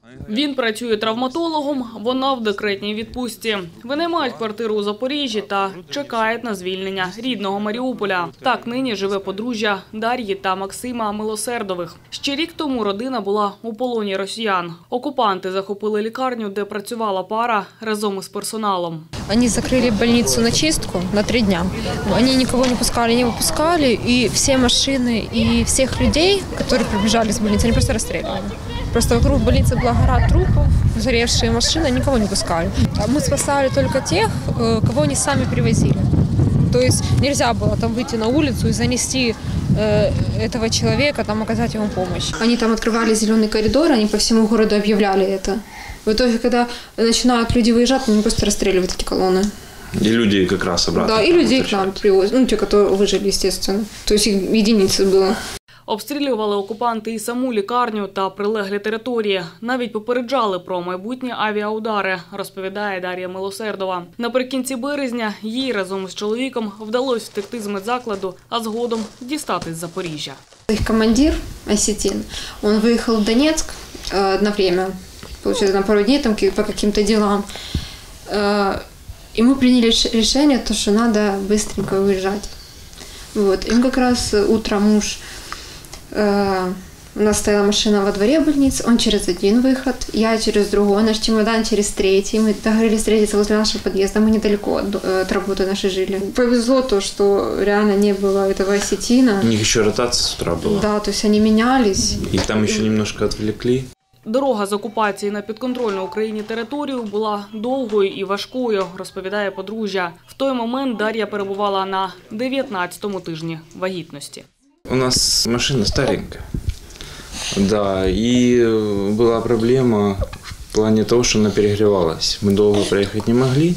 Він працює травматологом, вона в декретній відпустці. Вони мають квартиру у Запоріжжі та чекають на звільнення рідного Маріуполя. Так нині живе подружжя Дар'ї та Максима Милосердових. Ще рік тому родина була у полоні росіян. Окупанти захопили лікарню, де працювала пара разом із персоналом. Они закрыли больницу на чистку на 3 дня. Они никого не пускали, не выпускали. И все машины и всех людей, которые приближались к больнице, они просто расстреливали. Просто вокруг больницы была гора трупов, сгоревшие машины, никого не пускали. А мы спасали только тех, кого они сами привозили. То есть нельзя было там выйти на улицу и занести этого человека, там оказать ему помощь. Они там открывали зеленый коридор, они по всему городу объявляли это. В итоге, когда начинают люди выезжать, они просто расстреливают эти колонны. И люди как раз обратно. Да, и людей к нам привозят. Ну, те, кто выжили, естественно. То есть их единицы было. Обстрілювали окупанти і саму лікарню та прилеглі території. Навіть попереджали про майбутні авіаудари, розповідає Дар'я Милосердова. Наприкінці березня їй разом з чоловіком вдалося втекти з медзакладу, а згодом дістатись з Запоріжжя. Их командир, Осетин, он выехал в Донецк на время, получается, на пару дней там, по каким-то делам. И мы приняли решение, что надо быстренько уезжать. Вот. И как раз утром муж... У нас стояла машина во дворе больницы, он через один выход, я через другой, наш чемодан через третий. Мы договорились встретиться возле нашего подъезда, мы недалеко от работы нашей жили. Повезло то, что реально не было этого осетина. У них еще ротация с утра была. Да, то есть они менялись. Их там еще немножко отвлекли. Дорога з окупації на підконтрольну Україні територію була довгою і важкою, розповідає подружжя. В той момент Дар'я перебувала на 19-му тижні вагітності. У нас машина старенькая, да, и была проблема в плане того, что она перегревалась. Мы долго проехать не могли,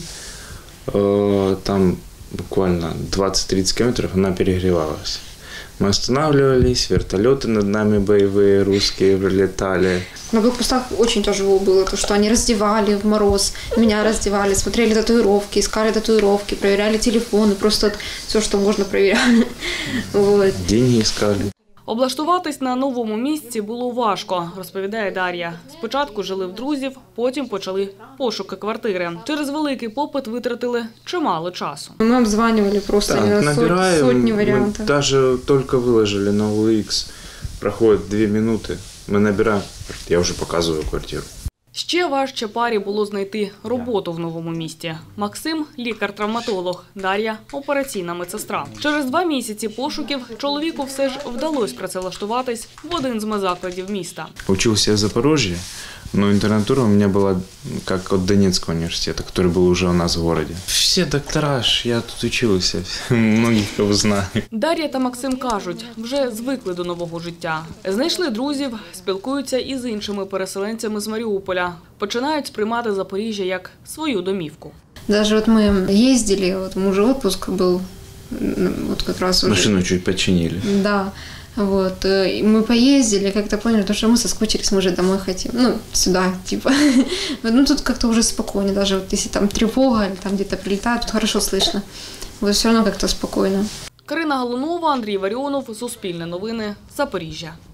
там буквально 20-30 километров она перегревалась. Мы останавливались, вертолеты над нами боевые русские прилетали. На блокпостах очень тяжело было, то, что они раздевали в мороз, меня раздевали, смотрели татуировки, искали татуировки, проверяли телефоны, просто все, что можно, проверяли. Вот. Деньги искали. Облаштуватись на новому місці було важко, розповідає Дар'я. Спочатку жили в друзів, потім почали пошуки квартири. Через великий попит витратили чимало часу. Мы обзванивали просто сотни вариантов. Мы даже только выложили на OLX, проходит 2 минуты, мы набираем, я уже показываю квартиру. Ще важче парі було знайти роботу в новому місті. Максим – лікар-травматолог, Дар'я – операційна медсестра. Через 2 місяці пошуків чоловіку все ж вдалося працевлаштуватись в один з медзакладів міста. Учился в Запорожье, но интернатура у меня была как от Донецкого университета, который был уже у нас в городе. Все доктора, я тут учился, многих кого знаю. Дар'я та Максим кажуть, вже звикли до нового життя. Знайшли друзів, спілкуються із іншими переселенцями з Маріуполя. Починають сприймати Запоріжжя як свою домівку. Даже вот мы ездили, вот мужа отпуск был, вот как раз уже. Машину чуть починили. Да. Вот, мы поездили, как-то поняли, что мы соскучились, мы уже домой хотим, ну, сюда, типа. Ну, тут как-то уже спокойно, даже вот если там тревога или там где-то прилетает, тут хорошо слышно. Вот все равно как-то спокойно. Карина Галунова, Андрій Варіонов, Суспільне новини, Запоріжжя.